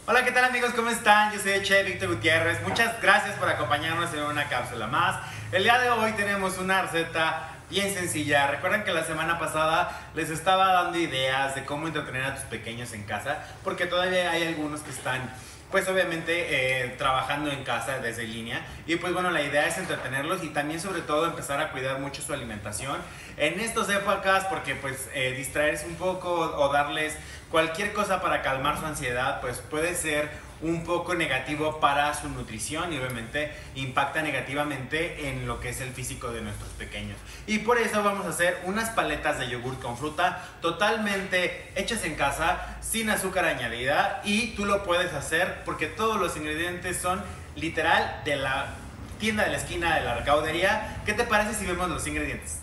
Hola, ¿qué tal amigos? ¿Cómo están? Yo soy el Chef Víctor Gutiérrez. Muchas gracias por acompañarnos en una cápsula más. El día de hoy tenemos una receta bien sencilla. Recuerden que la semana pasada les estaba dando ideas de cómo entretener a tus pequeños en casa, porque todavía hay algunos que están pues obviamente trabajando en casa desde línea, y pues bueno, la idea es entretenerlos y también sobre todo empezar a cuidar mucho su alimentación en estas épocas, porque pues distraerse un poco o darles cualquier cosa para calmar su ansiedad pues puede ser un poco negativo para su nutrición y obviamente impacta negativamente en lo que es el físico de nuestros pequeños. Y por eso vamos a hacer unas paletas de yogur con fruta totalmente hechas en casa, sin azúcar añadida, y tú lo puedes hacer porque todos los ingredientes son literal de la tienda de la esquina de la recaudería. ¿Qué te parece si vemos los ingredientes?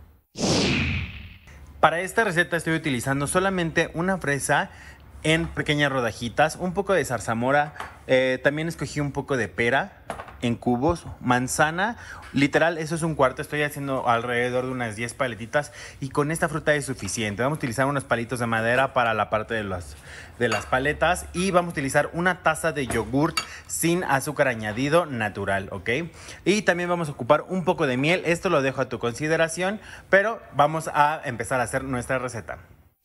Para esta receta estoy utilizando solamente una fresa en pequeñas rodajitas, un poco de zarzamora, también escogí un poco de pera en cubos, manzana, literal eso es un cuarto, estoy haciendo alrededor de unas 10 paletitas y con esta fruta es suficiente. Vamos a utilizar unos palitos de madera para la parte de las paletas y vamos a utilizar una taza de yogurt sin azúcar añadido natural, ¿ok? Y también vamos a ocupar un poco de miel, esto lo dejo a tu consideración, pero vamos a empezar a hacer nuestra receta.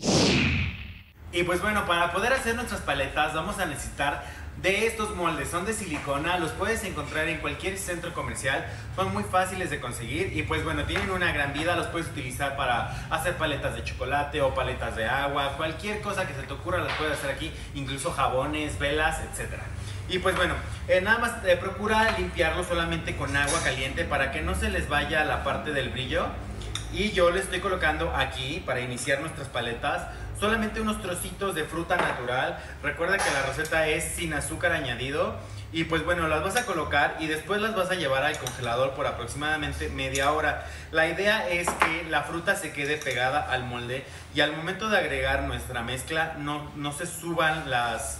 Y pues bueno, para poder hacer nuestras paletas vamos a necesitar de estos moldes, son de silicona, los puedes encontrar en cualquier centro comercial, son muy fáciles de conseguir y pues bueno, tienen una gran vida, los puedes utilizar para hacer paletas de chocolate o paletas de agua, cualquier cosa que se te ocurra las puedes hacer aquí, incluso jabones, velas, etc. Y pues bueno, nada más procura limpiarlo solamente con agua caliente para que no se les vaya la parte del brillo. Y yo le estoy colocando aquí, para iniciar nuestras paletas, solamente unos trocitos de fruta natural. Recuerda que la receta es sin azúcar añadido. Y pues bueno, las vas a colocar y después las vas a llevar al congelador por aproximadamente media hora. La idea es que la fruta se quede pegada al molde y al momento de agregar nuestra mezcla no se suban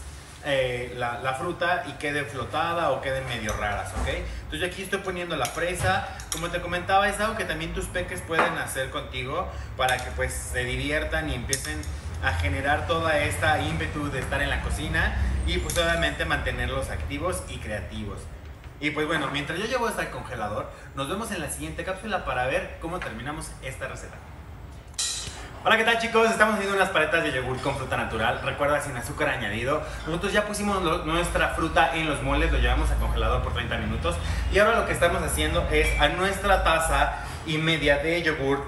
la fruta y quede flotada o queden medio raras, ¿ok? Entonces yo aquí estoy poniendo la fresa. Como te comentaba, es algo que también tus peques pueden hacer contigo para que pues se diviertan y empiecen a generar toda esta ímpetu de estar en la cocina y pues obviamente mantenerlos activos y creativos. Y pues bueno, mientras yo llevo esto al congelador, nos vemos en la siguiente cápsula para ver cómo terminamos esta receta. Hola, ¿qué tal chicos? Estamos haciendo unas paletas de yogur con fruta natural, recuerda, sin azúcar añadido. Nosotros ya pusimos nuestra fruta en los moldes, lo llevamos al congelador por 30 minutos y ahora lo que estamos haciendo es a nuestra taza y media de yogur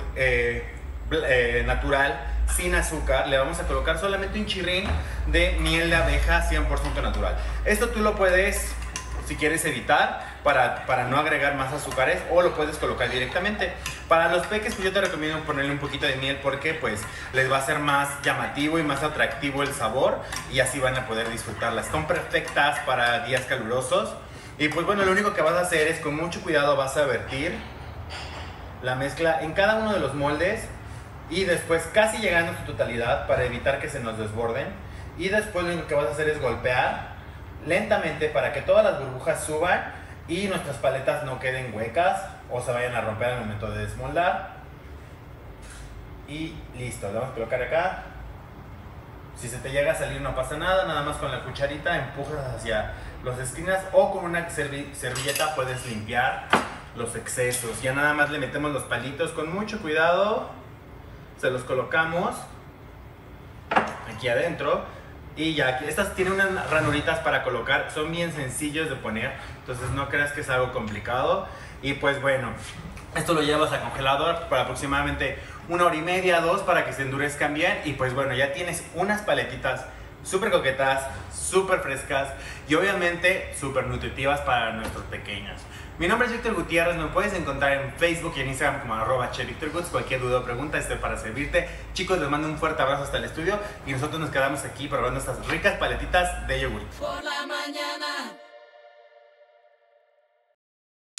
natural sin azúcar le vamos a colocar solamente un chirrín de miel de abeja 100% natural. Esto tú lo puedes, si quieres, evitar para no agregar más azúcares, o lo puedes colocar directamente. Para los peques pues yo te recomiendo ponerle un poquito de miel porque pues les va a ser más llamativo y más atractivo el sabor y así van a poder disfrutarlas. Son perfectas para días calurosos. Y pues bueno, lo único que vas a hacer es con mucho cuidado vas a vertir la mezcla en cada uno de los moldes y después casi llegando a su totalidad para evitar que se nos desborden. Y después lo único que vas a hacer es golpear lentamente para que todas las burbujas suban y nuestras paletas no queden huecas o se vayan a romper al momento de desmoldar. Y listo, le vamos a colocar acá. Si se te llega a salir no pasa nada, nada más con la cucharita empujas hacia las esquinas o con una servilleta puedes limpiar los excesos. Ya nada más le metemos los palitos con mucho cuidado, se los colocamos aquí adentro. Y ya, estas tienen unas ranuritas para colocar, son bien sencillos de poner, entonces no creas que es algo complicado. Y pues bueno, esto lo llevas al congelador por aproximadamente 1 hora y media, 2, para que se endurezcan bien. Y pues bueno, ya tienes unas paletitas súper coquetas, súper frescas y obviamente súper nutritivas para nuestros pequeños. Mi nombre es Víctor Gutiérrez, me puedes encontrar en Facebook y en Instagram como @chefvictorguts. Cualquier duda o pregunta estoy para servirte. Chicos, les mando un fuerte abrazo hasta el estudio y nosotros nos quedamos aquí probando estas ricas paletitas de yogur. Por la mañana.